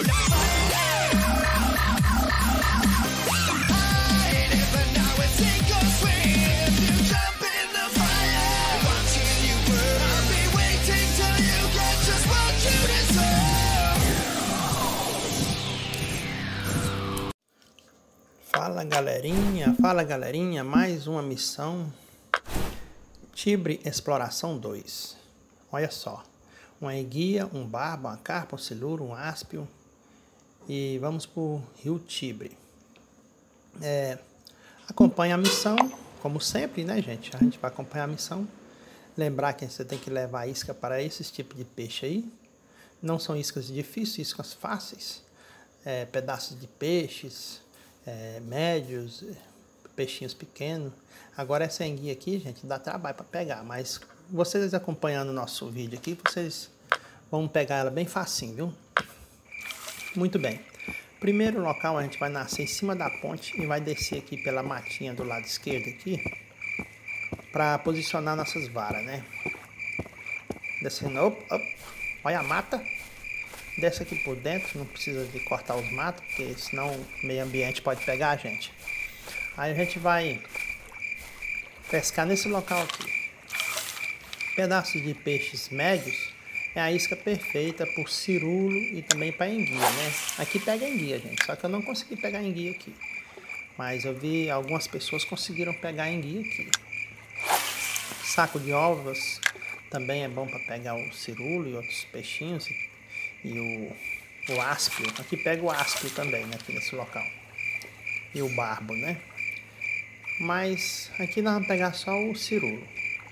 Fala galerinha, mais uma missão Tibre Exploração 2. Olha só, uma enguia, um barbo, uma carpa, um siluro, um áspio e vamos para o Rio Tibre. Acompanha a missão, como sempre, né gente? A gente vai acompanhar a missão. Lembrar que você tem que levar isca para esses tipos de peixe aí. Não são iscas difíceis, iscas fáceis. Pedaços de peixes, médios, peixinhos pequenos. Agora essa enguia aqui, gente, dá trabalho para pegar, mas vocês acompanhando o nosso vídeo aqui, vocês vão pegar ela bem facinho, viu? Muito bem. Primeiro local, a gente vai nascer em cima da ponte e vai descer aqui pela matinha do lado esquerdo aqui, para posicionar nossas varas, né? Descendo, olha a mata. Desce aqui por dentro, não precisa de cortar os matos, porque senão o meio ambiente pode pegar a gente. Aí a gente vai pescar nesse local aqui. Pedaços de peixes médios é a isca perfeita por cirulo e também para enguia, né? Aqui pega enguia, gente, só que eu não consegui pegar enguia aqui. Mas eu vi algumas pessoas conseguiram pegar enguia aqui. Saco de ovos também é bom para pegar o cirulo e outros peixinhos. E o áspio, aqui pega o áspio também, né, aqui nesse local. E o barbo, né? Mas aqui nós vamos pegar só o cirulo.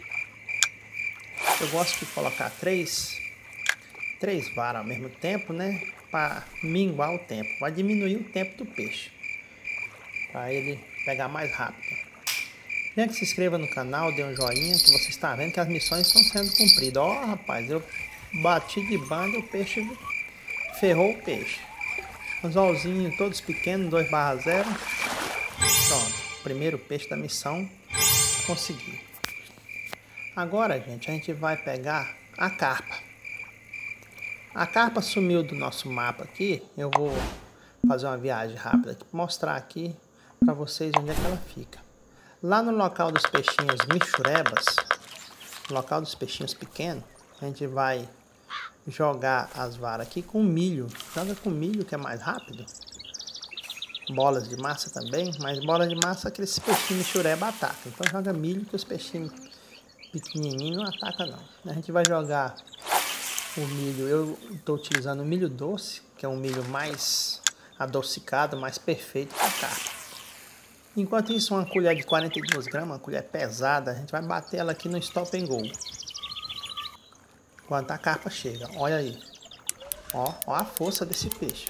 Eu gosto de colocar três varas ao mesmo tempo, né? Para minguar o tempo, vai diminuir o tempo do peixe. Para ele pegar mais rápido. Venha que se inscreva no canal, dê um joinha, que você está vendo que as missões estão sendo cumpridas. Ó, rapaz, eu bati de banda, o peixe ferrou o peixe. Anzolzinho todos pequenos, 2/0. Pronto, primeiro peixe da missão, consegui. Agora, gente, a gente vai pegar a carpa. A carpa sumiu do nosso mapa aqui. Eu vou fazer uma viagem rápida aqui, mostrar aqui para vocês onde é que ela fica. Lá no local dos peixinhos michurebas, no local dos peixinhos pequenos, a gente vai jogar as varas aqui com milho. Joga com milho que é mais rápido. Bolas de massa também, mas bola de massa aqueles peixinhos michureba atacam. Então joga milho que os peixinhos pequenininhos não atacam não. A gente vai jogar o milho. Eu estou utilizando o milho doce, que é um milho mais adocicado, mais perfeito para carpa. Enquanto isso, uma colher de 42 gramas, uma colher pesada, a gente vai bater ela aqui no stop and go. Enquanto a carpa chega, olha aí. Ó a força desse peixe.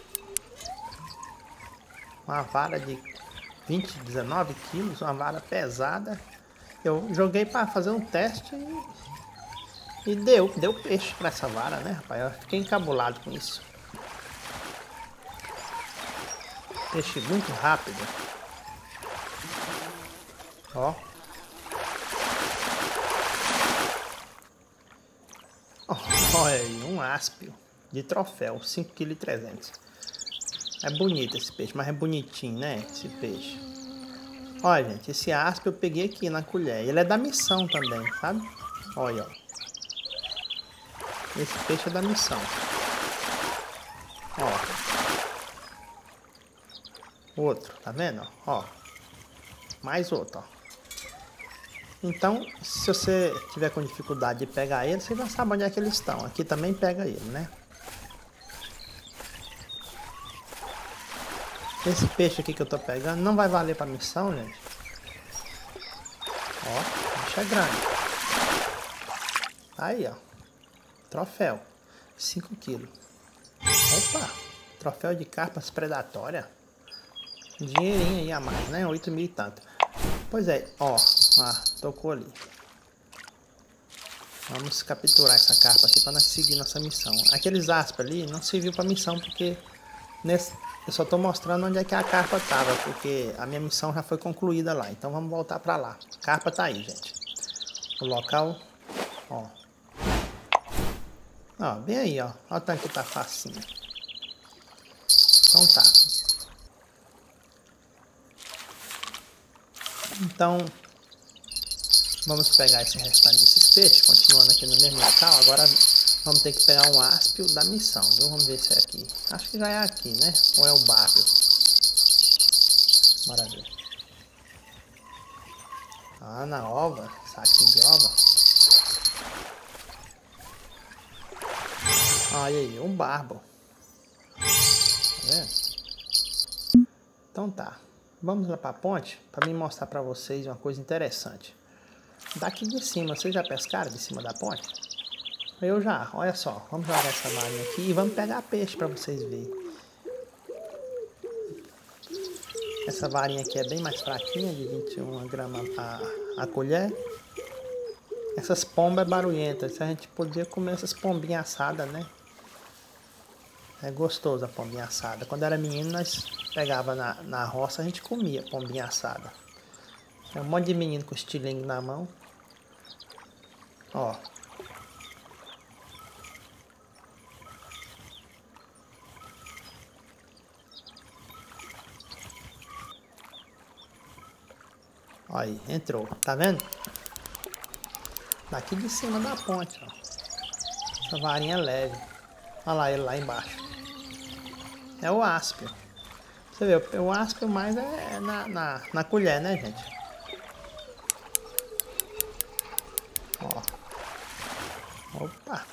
Uma vara de 19 quilos, uma vara pesada. Eu joguei para fazer um teste e deu peixe para essa vara, né, rapaz? Eu fiquei encabulado com isso. Peixe muito rápido. Ó. Olha aí, um áspio de troféu, 5,3 kg. É bonito esse peixe, mas é bonitinho, né, esse peixe. Olha, gente, esse áspio eu peguei aqui na colher. Ele é da missão também, sabe? Olha, ó. Esse peixe é da missão. Ó. Outro, tá vendo? Ó. Mais outro, ó. Então, se você tiver com dificuldade de pegar ele, você já sabe onde é que eles estão. Aqui também pega ele, né? Esse peixe aqui que eu tô pegando não vai valer pra missão, gente. Ó, o bicho é grande. Aí, ó. Troféu. 5 kg. Opa! Troféu de carpas predatória. Dinheirinho aí a mais, né? 8 mil e tanto. Pois é, ó. Ah, tocou ali. Vamos capturar essa carpa aqui para nós seguir nossa missão. Aqueles aspas ali não serviu para missão porque eu só estou mostrando onde é que a carpa estava, porque a minha missão já foi concluída lá. Então vamos voltar para lá. A carpa tá aí, gente. O local, ó. Ó, bem aí, ó. Olha o tanto que tá facinho. Então tá. Então, vamos pegar esse restante desses peixes, continuando aqui no mesmo local. Agora vamos ter que pegar um áspio da missão, viu? Vamos ver se é aqui. Acho que já é aqui, né? Ou é o bárbio? Bora ver. Ah, na ova. Saquinho de ova. Olha aí, um barbo. Tá vendo? Então tá. Vamos lá pra ponte para mim mostrar para vocês uma coisa interessante. Daqui de cima, vocês já pescaram de cima da ponte? Eu já, olha só. Vamos jogar essa varinha aqui e vamos pegar peixe para vocês verem. Essa varinha aqui é bem mais fraquinha, de 21 gramas a colher. Essas pombas é barulhentas. A gente podia comer essas pombinhas assadas, né? É gostoso a pombinha assada. Quando era menino, nós pegava na roça, a gente comia pombinha assada. É um monte de menino com estilingue na mão. Ó. Aí, entrou. Tá vendo? Daqui de cima da ponte, ó. Essa varinha leve. Olha lá ele lá embaixo. É o áspio. Você vê, o áspio mais é na colher, né, gente? Ó. Opa.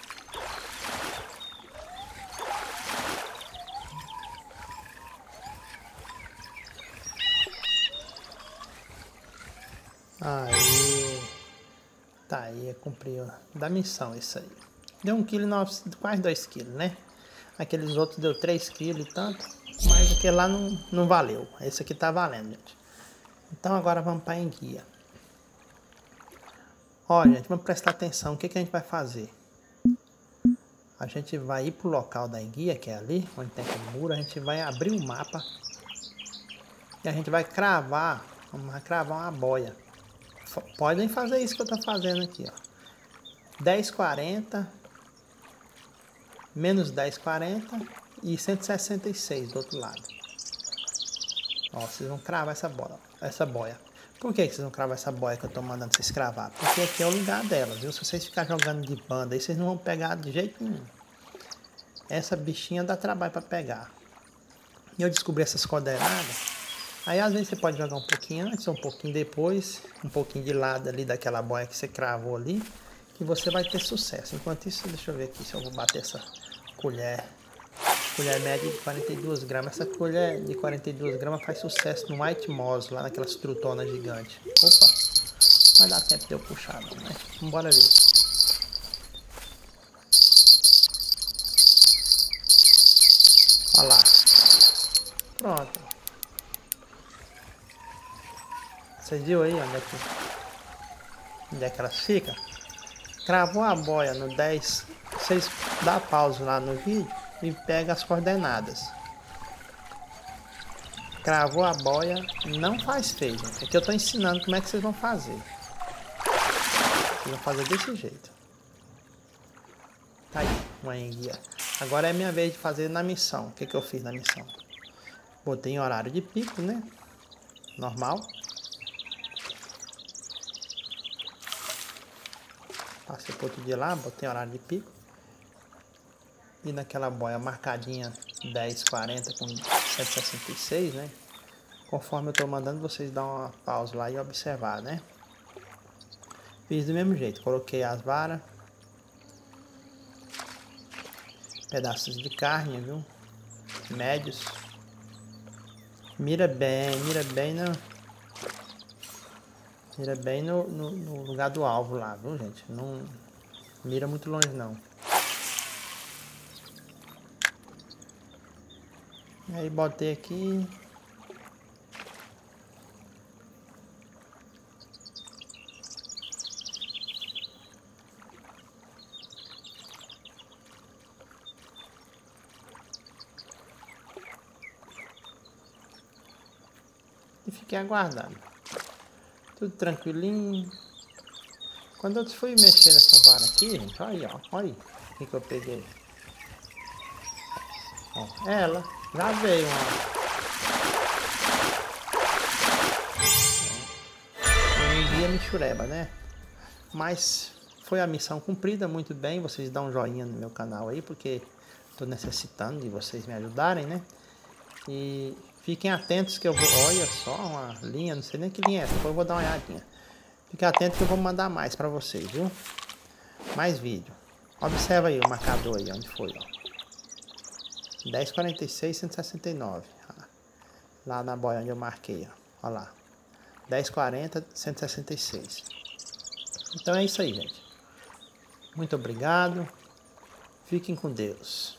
Aí. Tá aí, cumpriu da missão isso aí. Deu 1,9 kg, quase 2 kg, né? Aqueles outros deu 3 kg e tanto. Mas aquele lá não valeu. Esse aqui tá valendo, gente. Então agora vamos para a enguia. Ó, gente, vamos prestar atenção. O que a gente vai fazer? A gente vai ir pro local da enguia, que é ali, onde tem aquele muro. A gente vai abrir o mapa. E a gente vai cravar. Vamos cravar uma boia. Podem fazer isso que eu tô fazendo aqui, ó. 10,40. Menos 10,40 e 166 do outro lado. Ó, vocês vão cravar essa boia. Por que vocês vão cravar essa boia que eu tô mandando vocês cravar? Porque aqui é o lugar dela, viu? Se vocês ficarem jogando de banda aí, vocês não vão pegar de jeito nenhum. Essa bichinha dá trabalho para pegar. E eu descobri essas coordenadas. Aí às vezes você pode jogar um pouquinho antes, um pouquinho depois, um pouquinho de lado ali daquela boia que você cravou ali, que você vai ter sucesso. Enquanto isso, deixa eu ver aqui se eu vou bater essa colher média de 42 gramas. Essa colher de 42 gramas faz sucesso no White Moss, lá naquelas trutonas gigantes. Opa, vai dar tempo de eu puxar não, né? Vambora ver. Olha lá. Pronto. Vocês viram aí onde é que elas ficam? Cravou a boia no 10. Vocês dá pausa lá no vídeo e pega as coordenadas. Cravou a boia, não faz feio, gente. Aqui eu tô ensinando como é que vocês vão fazer. Vocês vão fazer desse jeito. Tá aí, uma enguia. Agora é minha vez de fazer na missão. O que eu fiz na missão? Botei em horário de pico, né? Normal. Passei por outro dia lá, botei em horário de pico. E naquela boia marcadinha 10,40 com 166, né? Conforme eu tô mandando, vocês dão uma pausa lá e observar, né? Fiz do mesmo jeito, coloquei as varas, pedaços de carne, viu? Médios. Mira bem no lugar do alvo lá, viu, gente? Não mira muito longe, não. E aí botei aqui. E fiquei aguardando. Tudo tranquilinho. Quando eu fui mexer nessa vara aqui, gente, olha aí, ó. Olha aí o que eu peguei. Ó, ela já veio uma enguia michureba, né? Mas foi a missão cumprida, muito bem. Vocês dão um joinha no meu canal aí, porque estou necessitando de vocês me ajudarem, né? E fiquem atentos que eu vou... Olha só, uma linha, não sei nem que linha é essa, depois eu vou dar uma olhadinha. Fiquem atentos que eu vou mandar mais para vocês, viu? Mais vídeo. Observa aí o marcador aí, onde foi, ó. 10,46, 169. Lá na boia onde eu marquei, ó. Olha lá. 10,40, 166. Então é isso aí, gente. Muito obrigado. Fiquem com Deus.